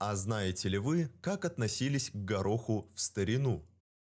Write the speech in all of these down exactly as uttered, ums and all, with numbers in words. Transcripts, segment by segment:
А знаете ли вы, как относились к гороху в старину?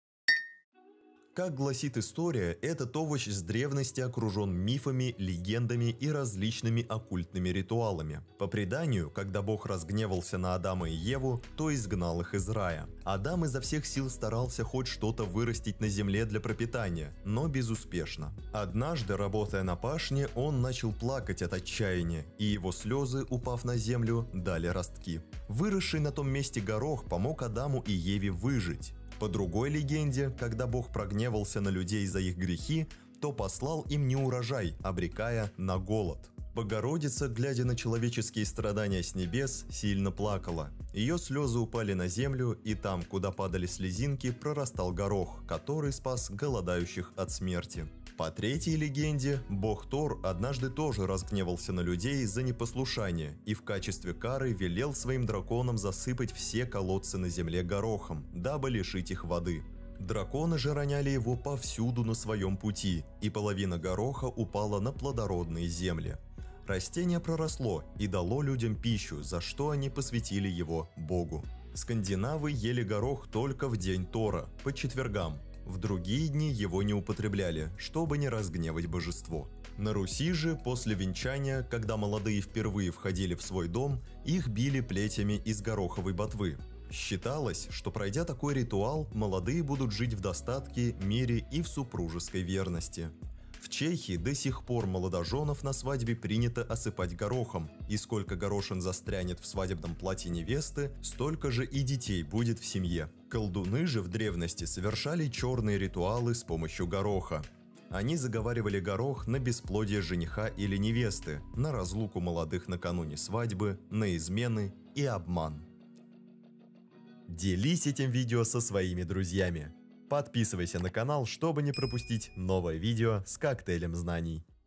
Как гласит история, этот овощ с древности окружен мифами, легендами и различными оккультными ритуалами. По преданию, когда Бог разгневался на Адама и Еву, то изгнал их из рая. Адам изо всех сил старался хоть что-то вырастить на земле для пропитания, но безуспешно. Однажды, работая на пашне, он начал плакать от отчаяния, и его слезы, упав на землю, дали ростки. Выросший на том месте горох помог Адаму и Еве выжить. По другой легенде, когда Бог прогневался на людей за их грехи, то послал им неурожай, обрекая на голод. Богородица, глядя на человеческие страдания с небес, сильно плакала. Ее слезы упали на землю, и там, куда падали слезинки, прорастал горох, который спас голодающих от смерти. По третьей легенде, бог Тор однажды тоже разгневался на людей за непослушание и в качестве кары велел своим драконам засыпать все колодцы на земле горохом, дабы лишить их воды. Драконы же роняли его повсюду на своем пути, и половина гороха упала на плодородные земли. Растение проросло и дало людям пищу, за что они посвятили его Богу. Скандинавы ели горох только в день Тора, по четвергам. В другие дни его не употребляли, чтобы не разгневать божество. На Руси же, после венчания, когда молодые впервые входили в свой дом, их били плетями из гороховой ботвы. Считалось, что пройдя такой ритуал, молодые будут жить в достатке, мире и в супружеской верности. В Чехии до сих пор молодоженов на свадьбе принято осыпать горохом, и сколько горошин застрянет в свадебном платье невесты, столько же и детей будет в семье. Колдуны же в древности совершали черные ритуалы с помощью гороха. Они заговаривали горох на бесплодие жениха или невесты, на разлуку молодых накануне свадьбы, на измены и обман. Делись этим видео со своими друзьями. Подписывайся на канал, чтобы не пропустить новое видео с коктейлем знаний.